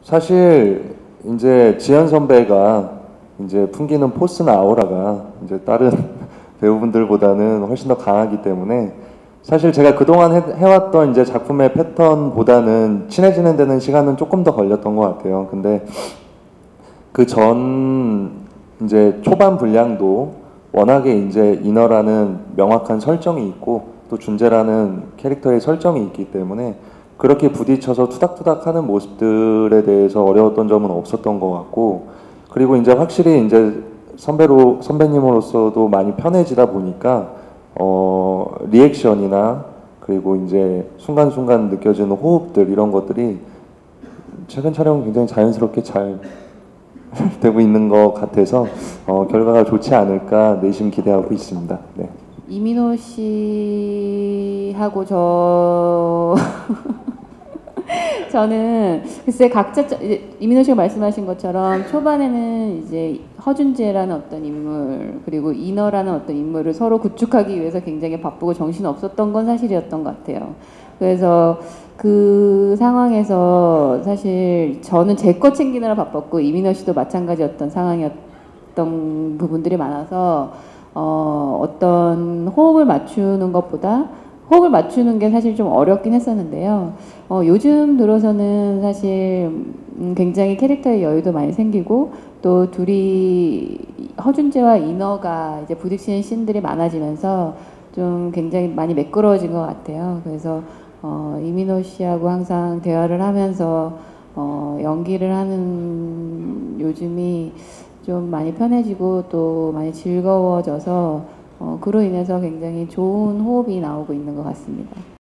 사실 이제 지현 선배가 이제 풍기는 포스나 아우라가 이제 다른 배우분들보다는 훨씬 더 강하기 때문에 사실 제가 그동안 해왔던 이제 작품의 패턴보다는 친해지는 데는 시간은 조금 더 걸렸던 것 같아요. 근데 그 전 이제 초반 분량도 워낙에 이제 인어라는 명확한 설정이 있고 또 준재라는 캐릭터의 설정이 있기 때문에 그렇게 부딪혀서 투닥투닥 하는 모습들에 대해서 어려웠던 점은 없었던 것 같고, 그리고 이제 확실히 이제 선배님으로서도 많이 편해지다 보니까 리액션이나 그리고 이제 순간순간 느껴지는 호흡들 이런 것들이 최근 촬영 굉장히 자연스럽게 잘 되고 있는 것 같아서 결과가 좋지 않을까 내심 기대하고 있습니다. 네. 이민호 씨하고 저 저는 글쎄 각자 이민호 씨가 말씀하신 것처럼 초반에는 이제 허준재라는 어떤 인물 그리고 인어라는 어떤 인물을 서로 구축하기 위해서 굉장히 바쁘고 정신 없었던 건 사실이었던 것 같아요. 그래서 그 상황에서 사실 저는 제 거 챙기느라 바빴고 이민호 씨도 마찬가지였던 상황이었던 부분들이 많아서 어떤 호흡을 맞추는 것보다 호흡을 맞추는 게 사실 좀 어렵긴 했었는데요. 요즘 들어서는 사실 굉장히 캐릭터의 여유도 많이 생기고 또 둘이 허준재와 인어가 이제 부딪히는 씬들이 많아지면서 좀 굉장히 많이 매끄러워진 것 같아요. 그래서 이민호 씨하고 항상 대화를 하면서 연기를 하는 요즘이 좀 많이 편해지고 또 많이 즐거워져서 그로 인해서 굉장히 좋은 호흡이 나오고 있는 것 같습니다.